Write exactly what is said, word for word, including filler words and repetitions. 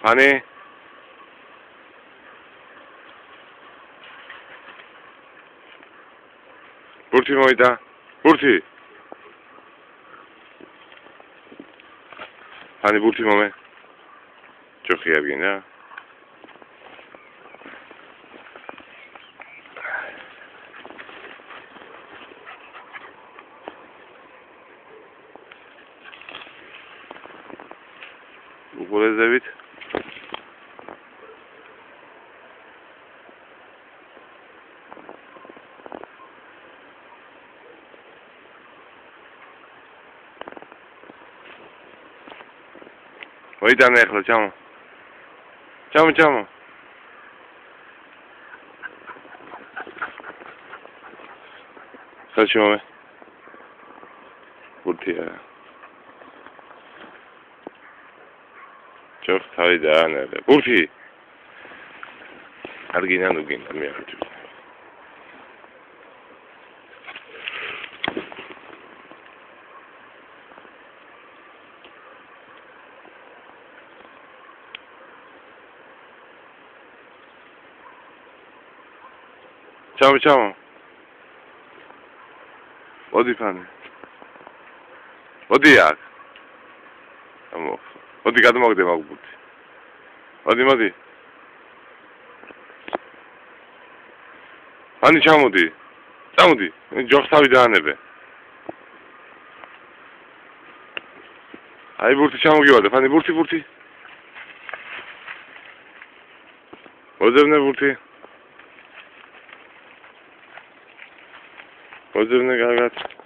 fani. ბურთი მოვიდა. ბურთი. ფანი ბურთი მომე. ჯოხი აღგინა. უყურებთ. მოიტანე ახლა ჩამო. ჩამო ჩამო. ხელში მომე. ბურთია. ჯოხ თავი დაანერე. ბურთი. არგინა ნუგინა მე არ ვთქვი. ჩამო ჩამო. მოდი ფანი. მოდი აქ. ამო. მოდი გადმოგდე მაგბუთი. მოდი მოდი. ფანი ჩამოდი. წამოდი. ჯოხს თავი დაანებე. აი ბურთი ჩამოგივარდა. ფანი ბურთი ბურთი. მოძებნე ბურთი. მოძებნე კარგად.